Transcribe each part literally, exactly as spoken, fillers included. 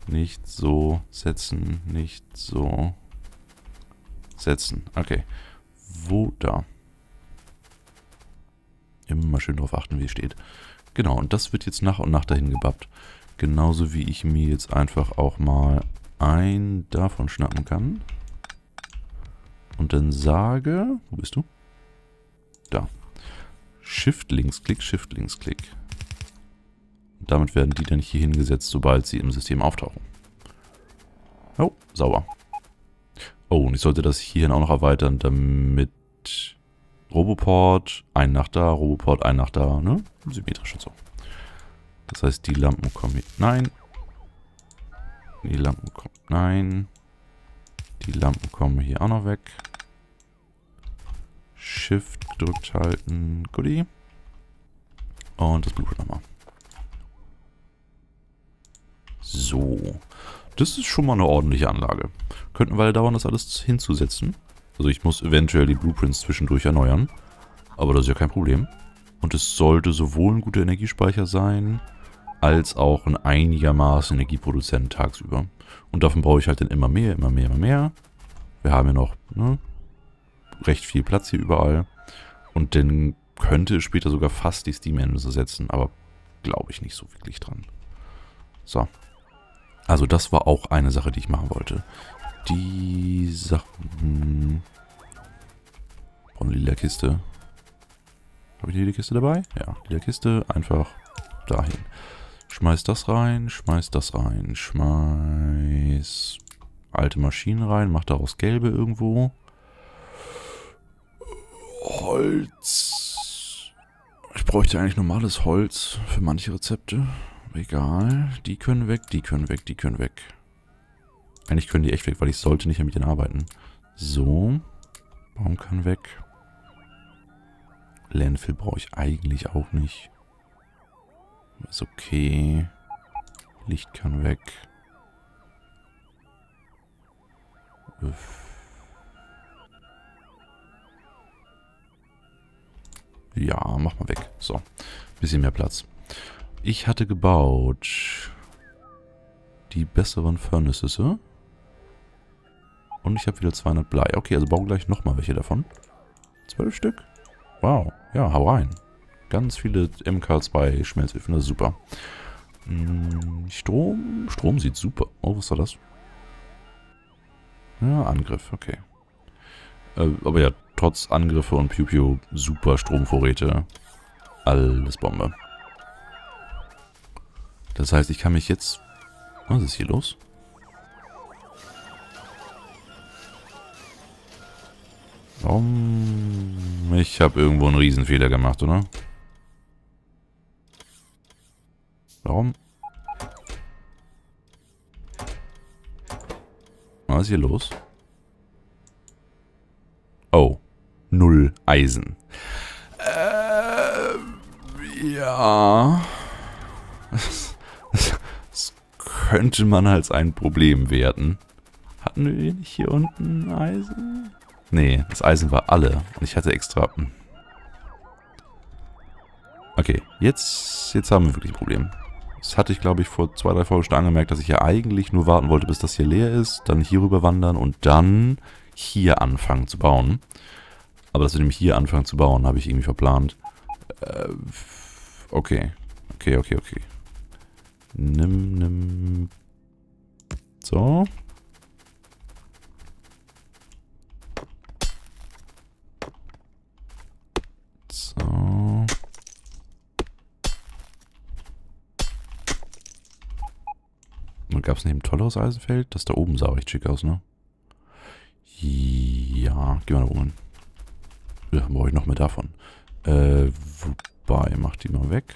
nicht so setzen, nicht so setzen. Okay. Wo da? Immer mal schön drauf achten, wie es steht. Genau, und das wird jetzt nach und nach dahin gebappt. Genauso wie ich mir jetzt einfach auch mal ein davon schnappen kann. Und dann sage... Wo bist du? Da. Shift-Linksklick, Shift-Linksklick. Damit werden die dann hier hingesetzt, sobald sie im System auftauchen. Oh, sauber. Oh, und ich sollte das hierhin auch noch erweitern, damit Roboport, ein nach da, Roboport, ein nach da, ne? Symmetrisch und so. Das heißt, die Lampen kommen hier... Nein. Die Lampen kommen... Nein. Die Lampen kommen hier auch noch weg. Shift gedrückt halten. Goodie. Und das Bluetooth nochmal. So. Das ist schon mal eine ordentliche Anlage. Könnten wir dauern, das alles hinzusetzen. Also ich muss eventuell die Blueprints zwischendurch erneuern. Aber das ist ja kein Problem. Und es sollte sowohl ein guter Energiespeicher sein, als auch ein einigermaßen Energieproduzent tagsüber. Und davon brauche ich halt dann immer mehr, immer mehr, immer mehr. Wir haben ja noch ne, recht viel Platz hier überall. Und dann könnte es später sogar fast die Steam-Engine setzen, aber glaube ich nicht so wirklich dran. So. Also das war auch eine Sache, die ich machen wollte. Die Sachen... Brauche eine lila Kiste. Habe ich die lila Kiste dabei? Ja, lila Kiste. Einfach dahin. Schmeiß das rein, schmeiß das rein, schmeiß alte Maschinen rein, mach daraus gelbe irgendwo. Holz. Ich bräuchte eigentlich normales Holz für manche Rezepte. Egal. Die können weg, die können weg, die können weg. Eigentlich können die echt weg, weil ich sollte nicht mehr mit denen arbeiten. So. Baum kann weg. Landfill brauche ich eigentlich auch nicht. Ist okay. Licht kann weg. Uff. Ja, mach mal weg. So. Bisschen mehr Platz. Ich hatte gebaut die besseren Furnaces. Und ich habe wieder zweihundert Blei. Okay, also bauen gleich nochmal welche davon. Zwölf Stück? Wow. Ja, hau rein. Ganz viele M K zwei Schmelzöfen. Das ist super. Hm, Strom? Strom sieht super. Oh, was war das? Ja, Angriff. Okay. Äh, aber ja, trotz Angriffe und Piu-Piu super Stromvorräte. Alles Bombe. Das heißt, ich kann mich jetzt... Was ist hier los? Warum? Ich habe irgendwo einen Riesenfehler gemacht, oder? Warum? Was ist hier los? Oh. Null Eisen. Äh, ja... Das könnte man als ein Problem werten. Hatten wir nicht hier unten Eisen? Nee, das Eisen war alle. Und ich hatte extra... Okay, jetzt, jetzt haben wir wirklich ein Problem. Das hatte ich, glaube ich, vor zwei, drei Folgen schon angemerkt, dass ich ja eigentlich nur warten wollte, bis das hier leer ist. Dann hier rüber wandern und dann hier anfangen zu bauen. Aber dass wir nämlich hier anfangen zu bauen, habe ich irgendwie verplant. Äh, okay. Okay, okay, okay. Nimm, nimm. So. So. Und gab es neben tolleres Eisenfeld? Das da oben sah recht schick aus, ne? Ja, geh mal da oben hin. Ja, brauche ich noch mehr davon. Äh, wobei, mach die mal weg.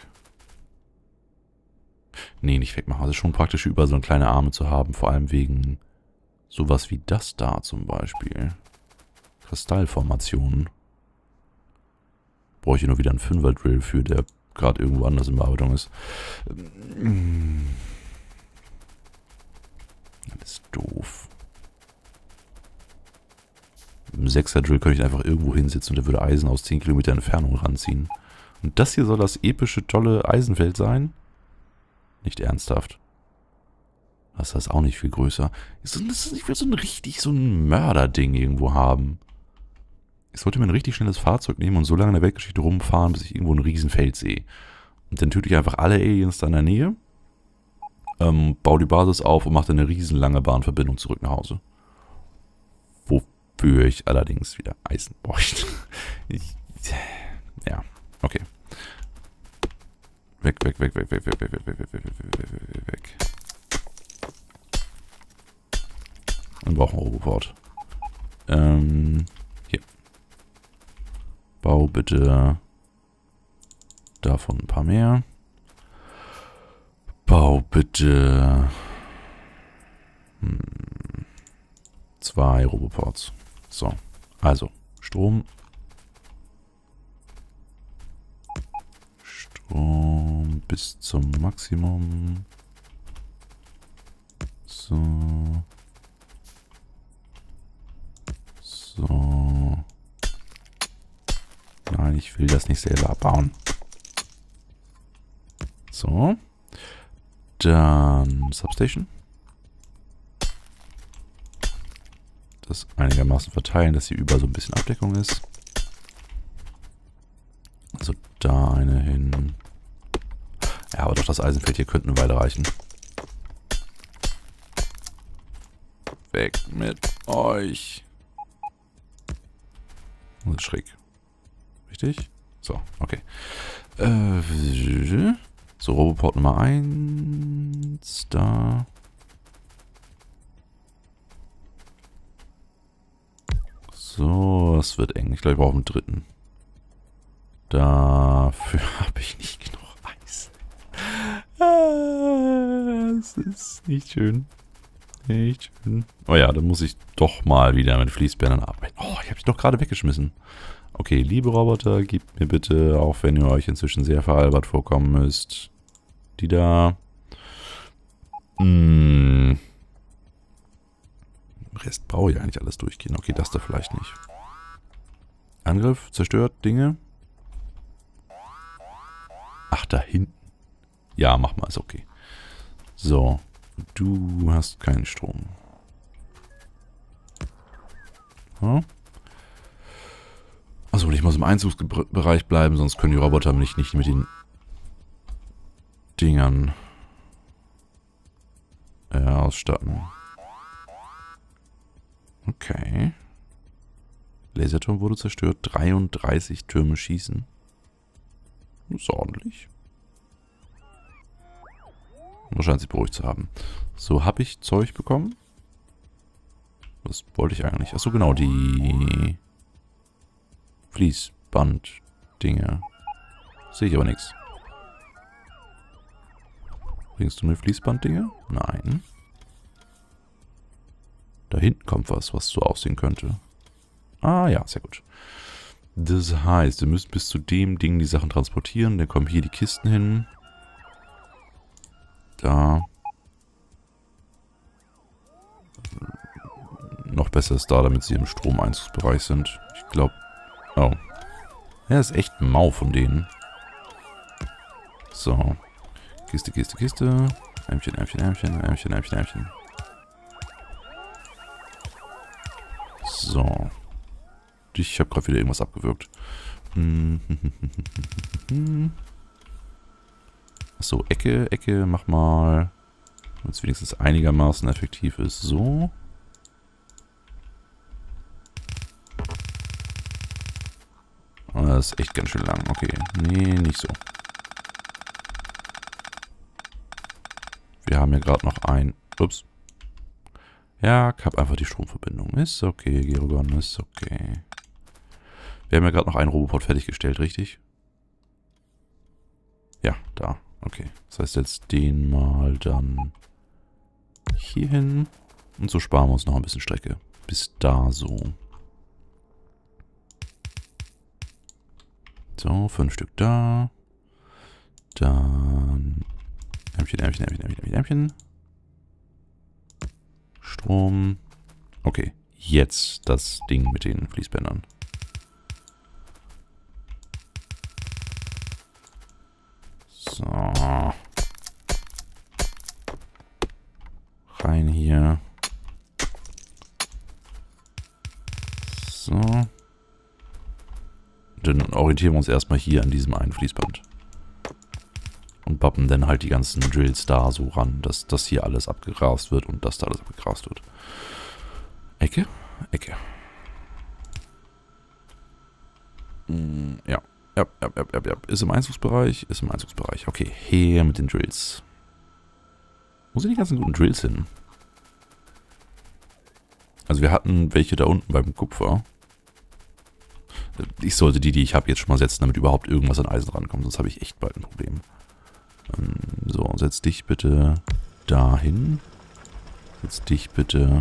Nee, nicht wegmachen. Also schon praktisch überall so kleine Arme zu haben. Vor allem wegen sowas wie das da zum Beispiel. Kristallformationen. Brauche ich hier nur wieder einen Fünfer-Drill für, der gerade irgendwo anders in Bearbeitung ist. Das ist doof. Mit einem Sechser-Drill könnte ich einfach irgendwo hinsitzen und der würde Eisen aus zehn Kilometer Entfernung ranziehen. Und das hier soll das epische, tolle Eisenfeld sein? Nicht ernsthaft. Das ist auch nicht viel größer. Ich will so ein richtig, so ein Mörderding irgendwo haben. Ich sollte mir ein richtig schnelles Fahrzeug nehmen und so lange in der Weltgeschichte rumfahren, bis ich irgendwo ein Riesenfeld sehe. Und dann töte ich einfach alle Aliens da in der Nähe, ähm, baue die Basis auf und mache dann eine riesenlange Bahnverbindung zurück nach Hause. Wofür ich allerdings wieder Eisen bräuchte. Ich, ja, okay. Weg, weg, weg, weg, weg, weg, weg, weg, weg, weg, weg, weg, weg, weg. Wir brauchen einen Roboport. Ähm, hier. Bau bitte davon ein paar mehr. Bau bitte hm, zwei Roboports. So, also Strom. Strom bis zum Maximum. So. So. Nein, ich will das nicht selber abbauen. So. Dann Substation. Das einigermaßen verteilen, dass hier überall so ein bisschen Abdeckung ist. Also da eine hin. Ja, aber doch das Eisenfeld hier könnte eine Weile reichen. Weg mit euch. Das ist schräg. Richtig? So, okay. Äh, so, Roboport Nummer eins. Da. So, es wird eng. Ich glaube, ich brauche einen dritten. Dafür habe ich nicht genug Eis. Ah, das ist nicht schön. Nicht schön. Oh ja, dann muss ich doch mal wieder mit Fließbändern arbeiten. Oh, ich habe dich doch gerade weggeschmissen. Okay, liebe Roboter, gebt mir bitte, auch wenn ihr euch inzwischen sehr veralbert vorkommen müsst, die da. Hm. Rest brauche ich eigentlich alles durchgehen. Okay, das da vielleicht nicht. Angriff, zerstört Dinge. Ach, da hinten. Ja, mach mal, ist okay. So, du hast keinen Strom. Hm? Achso, ich muss im Einzugsbereich bleiben, sonst können die Roboter mich nicht mit den Dingern äh, ausstatten. Okay. Laserturm wurde zerstört. dreiunddreißig Türme schießen. Das ist ordentlich. Wahrscheinlich sich beruhigt zu haben. So, habe ich Zeug bekommen? Was wollte ich eigentlich? Achso, genau, die Fließband-Dinge. Sehe ich aber nichts. Bringst du mir Fließband-Dinge? Nein. Da hinten kommt was, was so aussehen könnte. Ah ja, sehr gut. Das heißt, wir müssen bis zu dem Ding die Sachen transportieren. Dann kommen hier die Kisten hin. Da. Noch besser ist da, damit sie im Stromeinzugsbereich sind. Ich glaube... Oh. Ja, ist echt mau von denen. So. Kiste, Kiste, Kiste. Ämchen, Ämchen, Ämchen, Ämchen, Ämchen, Ämchen. So. Ich habe gerade wieder irgendwas abgewürgt. Achso, Ecke, Ecke, mach mal. Damit es wenigstens einigermaßen effektiv ist. So. Das ist echt ganz schön lang. Okay. Nee, nicht so. Wir haben ja gerade noch ein... Ups. Ja, ich habe einfach die Stromverbindung. Ist okay, Gerogon, ist okay. Wir haben ja gerade noch einen Roboport fertiggestellt, richtig? Ja, da. Okay. Das heißt jetzt den mal dann hier hin. Und so sparen wir uns noch ein bisschen Strecke. Bis da so. So, fünf Stück da. Dann Ämchen, Ämchen, Ämchen, Ämchen, Ämchen. Strom. Okay, jetzt das Ding mit den Fließbändern. So. rein hier. So. Dann orientieren wir uns erstmal hier an diesem einen Fließband. Und bappen dann halt die ganzen Drills da so ran, dass das hier alles abgegrast wird und das da alles abgegrast wird. Ecke, Ecke. Mm, ja. Ja, ja, ja, ja, ja. Ist im Einzugsbereich, ist im Einzugsbereich. Okay, her mit den Drills. Wo sind die ganzen guten Drills hin? Also wir hatten welche da unten beim Kupfer. Ich sollte die, die ich habe, jetzt schon mal setzen, damit überhaupt irgendwas an Eisen rankommt. Sonst habe ich echt bald ein Problem. Ähm, so, setz dich bitte dahin. Setz dich bitte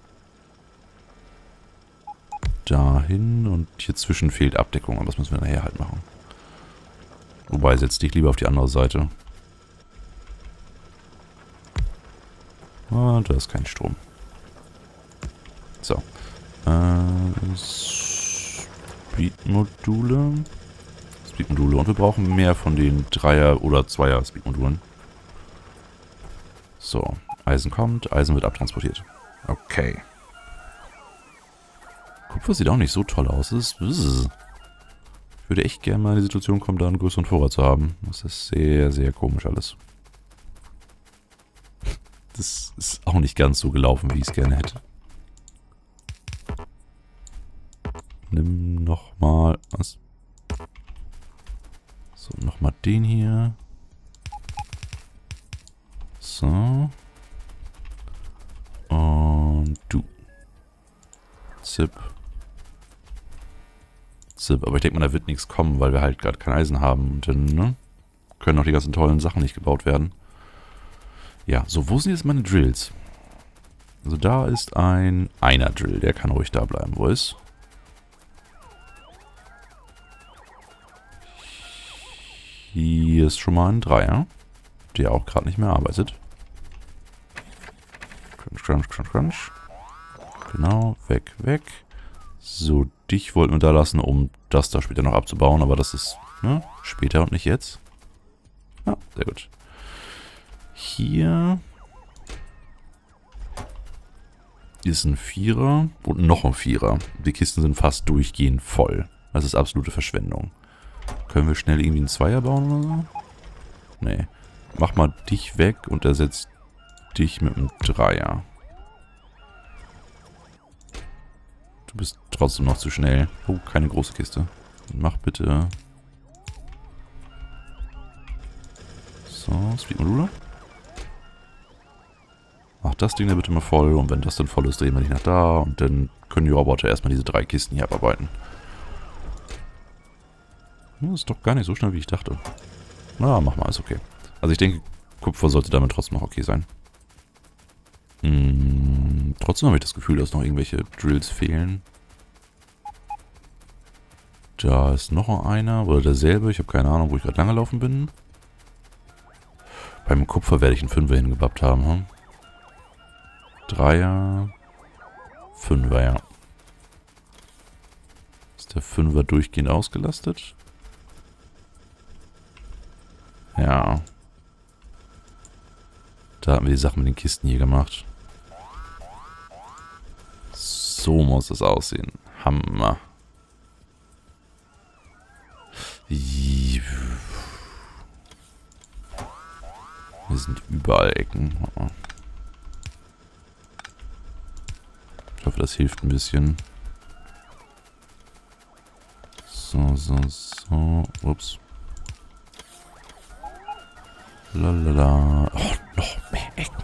dahin. Und hier zwischen fehlt Abdeckung. Aber das müssen wir nachher halt machen. Wobei, setz dich lieber auf die andere Seite. Ah, da ist kein Strom. So. Äh, Speed-Module. Speed-Module. Und wir brauchen mehr von den Dreier- oder Zweier-Speed-Modulen. So. Eisen kommt. Eisen wird abtransportiert. Okay. Kupfer sieht auch nicht so toll aus. Das ist... Ich würde echt gerne mal in die Situation kommen, da einen größeren Vorrat zu haben. Das ist sehr, sehr komisch alles. Das ist auch nicht ganz so gelaufen, wie ich es gerne hätte. Nimm nochmal was. So, nochmal den hier. So. Und du. Zip. Zip. Aber ich denke mal, da wird nichts kommen, weil wir halt gerade kein Eisen haben. Und dann, ne? Können auch die ganzen tollen Sachen nicht gebaut werden. Ja, so, wo sind jetzt meine Drills? Also da ist ein Einer-Drill. Der kann ruhig da bleiben, wo ist? Hier ist schon mal ein Dreier, der auch gerade nicht mehr arbeitet. Crunch, crunch, crunch, crunch. Genau, weg, weg. So, dich wollten wir da lassen, um das da später noch abzubauen, aber das ist, ne, später und nicht jetzt. Ja, sehr gut. Hier ist ein Vierer und noch ein Vierer. Die Kisten sind fast durchgehend voll. Das ist absolute Verschwendung. Können wir schnell irgendwie einen Zweier bauen oder so? Nee. Mach mal dich weg und ersetzt dich mit einem Dreier. Du bist trotzdem noch zu schnell. Oh, keine große Kiste. Mach bitte... So, Speed-Module. Mach das Ding da bitte mal voll und wenn das dann voll ist, drehen wir dich nach da und dann können die Roboter erstmal diese drei Kisten hier abarbeiten. Das ist doch gar nicht so schnell, wie ich dachte. Na, mach mal, ist okay. Also ich denke, Kupfer sollte damit trotzdem noch okay sein. Hm, trotzdem habe ich das Gefühl, dass noch irgendwelche Drills fehlen. Da ist noch einer, oder derselbe. Ich habe keine Ahnung, wo ich gerade lang gelaufen bin. Beim Kupfer werde ich einen Fünfer hingebappt haben. Hm? Dreier. Fünfer, ja. Ist der Fünfer durchgehend ausgelastet? Ja. Da hatten wir die Sachen mit den Kisten hier gemacht. So muss es aussehen. Hammer. Hier sind überall Ecken. Ich hoffe, das hilft ein bisschen. So, so, so. Ups. Lalala. Oh, noch mehr Ecken.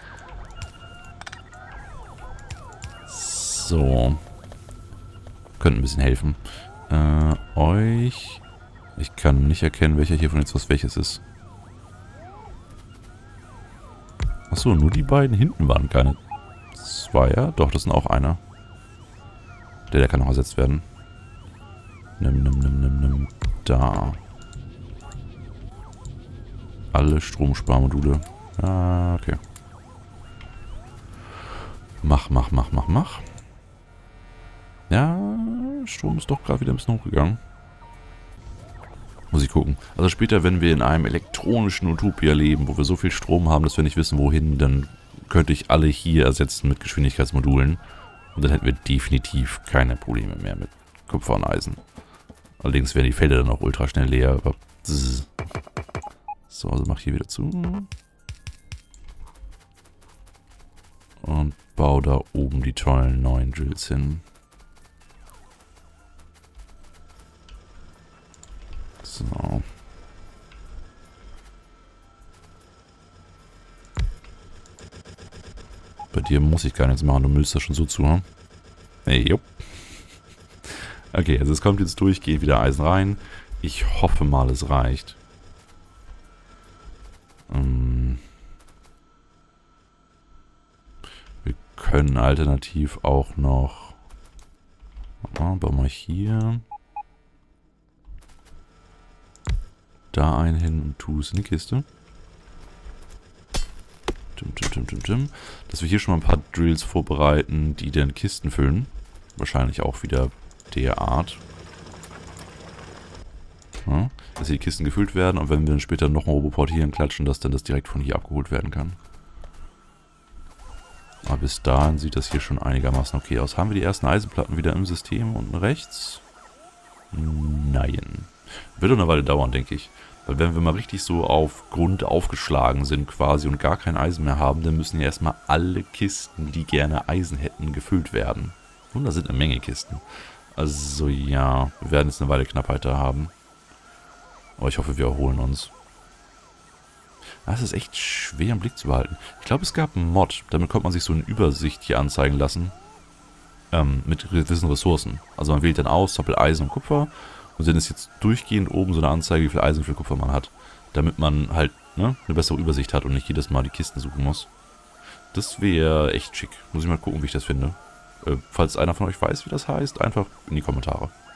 So. Könnte ein bisschen helfen. Äh, euch. Ich kann nicht erkennen, welcher hier von jetzt was welches ist. Achso, nur die beiden hinten waren keine Zweier. Doch, das sind auch einer. Der, der kann noch ersetzt werden. Nimm, nimm, nimm, nimm, nimm. Da. Alle Stromsparmodule. Ah, okay. Mach, mach, mach, mach, mach. Ja, Strom ist doch gerade wieder ein bisschen hochgegangen. Muss ich gucken. Also später, wenn wir in einem elektronischen Utopia leben, wo wir so viel Strom haben, dass wir nicht wissen, wohin, dann könnte ich alle hier ersetzen mit Geschwindigkeitsmodulen. Und dann hätten wir definitiv keine Probleme mehr mit Kupfer und Eisen. Allerdings wären die Felder dann auch ultra schnell leer. Aber so, also mach hier wieder zu. Und baue da oben die tollen neuen Drills hin. So. Bei dir muss ich gar nichts machen, du müllst das schon so zu, hm? Hey, jupp. Okay, also es kommt jetzt durchgehend wieder Eisen rein. Ich hoffe mal, es reicht. Ähm Wir können alternativ auch noch... Oh, bauen wir hier... Da einen hin und tu es in die Kiste. Tim, tim, tim, tim, tim. Dass wir hier schon mal ein paar Drills vorbereiten, die dann Kisten füllen. Wahrscheinlich auch wieder der Art. Ja, dass hier die Kisten gefüllt werden und wenn wir dann später noch ein Roboport hier klatschen, dass dann das direkt von hier abgeholt werden kann. Aber bis dahin sieht das hier schon einigermaßen okay aus. Haben wir die ersten Eisenplatten wieder im System unten rechts? Nein. Wird eine Weile dauern, denke ich. Weil wenn wir mal richtig so auf Grund aufgeschlagen sind quasi und gar kein Eisen mehr haben, dann müssen ja erstmal alle Kisten, die gerne Eisen hätten, gefüllt werden. Und da sind eine Menge Kisten. Also ja, wir werden jetzt eine Weile Knappheit da haben. Aber ich hoffe, wir erholen uns. Das ist echt schwer im Blick zu behalten. Ich glaube, es gab einen Mod, damit konnte man sich so eine Übersicht hier anzeigen lassen. Ähm, mit gewissen Ressourcen. Also man wählt dann aus, zum Beispiel Eisen und Kupfer. Und dann ist jetzt durchgehend oben so eine Anzeige, wie viel Eisen und wie viel Kupfer man hat. Damit man halt ne, eine bessere Übersicht hat und nicht jedes Mal die Kisten suchen muss. Das wäre echt schick. Muss ich mal gucken, wie ich das finde. Äh, falls einer von euch weiß, wie das heißt, einfach in die Kommentare.